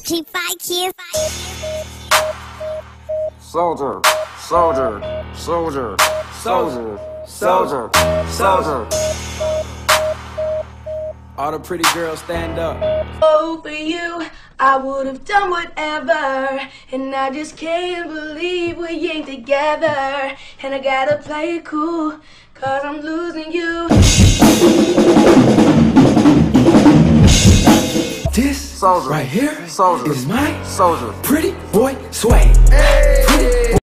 G5 kids. Soldier, soldier, soldier, soldier, soldier, soldier. All the pretty girls stand up. Oh, for you, I would have done whatever. And I just can't believe we ain't together. And I gotta play it cool, cause I'm losing you. This Soldier. right here Soldier. is my Soldier. pretty boy swag. Hey. Pretty